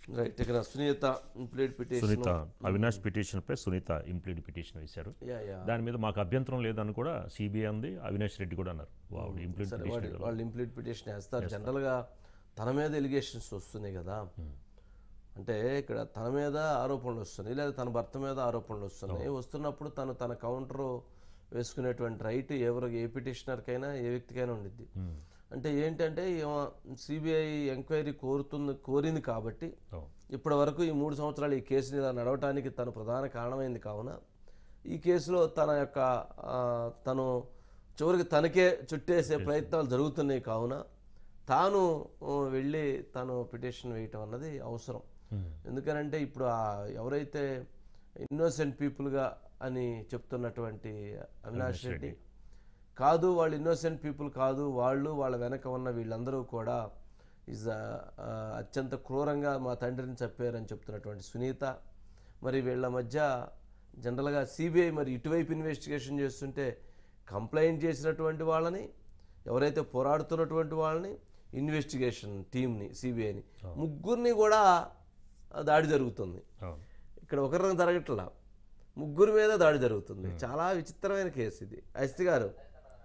Right. ఇక్కడ Sunitha implead petition, Sunitha Avinash petition పై Sunitha implead petition వేశారు. దాని మీద మాకు అభ్యంతరం లేదని కూడా సిబిఐ ఉంది, అవినాష్ రెడ్డి కూడా అన్నారు. వాళ్ళు ఇంప్లీడ్ పిటిషన్ వేస్తారు. జనరల్గా తన మీద ఎలిగేషన్స్ వస్తున్నాయి కదా, అంటే ఇక్కడ తన మీద ఆరోపణలు వస్తున్నాయి లేదా తన భర్త మీద ఆరోపణలు వస్తున్నాయి. వస్తున్నప్పుడు తన కౌంటర్ వేసుకునేటువంటి రైట్ ఏ పిటిషనర్కైనా ఏ వ్యక్తికైనా ఉండిద్ది. అంటే ఏంటంటే సిబిఐ ఎంక్వైరీ కోరింది కాబట్టి ఇప్పటి వరకు ఈ 3 సంవత్సరాలు ఈ కేసుని నడవటానికి తను ప్రధాన కారణమైంది కావున ఈ కేసులో తను చివరికి తనకే చుట్టేసే ప్రయత్నాలు జరుగుతున్నాయి కావున తాను వెళ్ళి తను పిటిషన్ వేయటం అన్నది అవసరం. ఎందుకనంటే ఇప్పుడు ఎవరైతే ఇన్నోసెంట్ పీపుల్గా అని చెప్తున్నటువంటి అవినాష్ రెడ్డి కాదు, వాళ్ళు ఇన్నోసెంట్ పీపుల్ కాదు, వాళ్ళ వెనక ఉన్న వీళ్ళందరూ కూడా అత్యంత క్రూరంగా మా తండ్రిని చెప్పారని చెప్తున్నటువంటి సునీత, మరి వీళ్ళ మధ్య జనరల్గా సిబిఐ మరి ఇటువైపు ఇన్వెస్టిగేషన్ చేస్తుంటే కంప్లైంట్ చేసినటువంటి వాళ్ళని, ఎవరైతే పోరాడుతున్నటువంటి వాళ్ళని, ఇన్వెస్టిగేషన్ టీంని, సిబిఐని ముగ్గురిని కూడా దాడి జరుగుతుంది. ఇక్కడ ఒకరిని జరగట్లా, ముగ్గురు మీద దాడి జరుగుతుంది. చాలా విచిత్రమైన కేసు ఇది. అస్తి గారు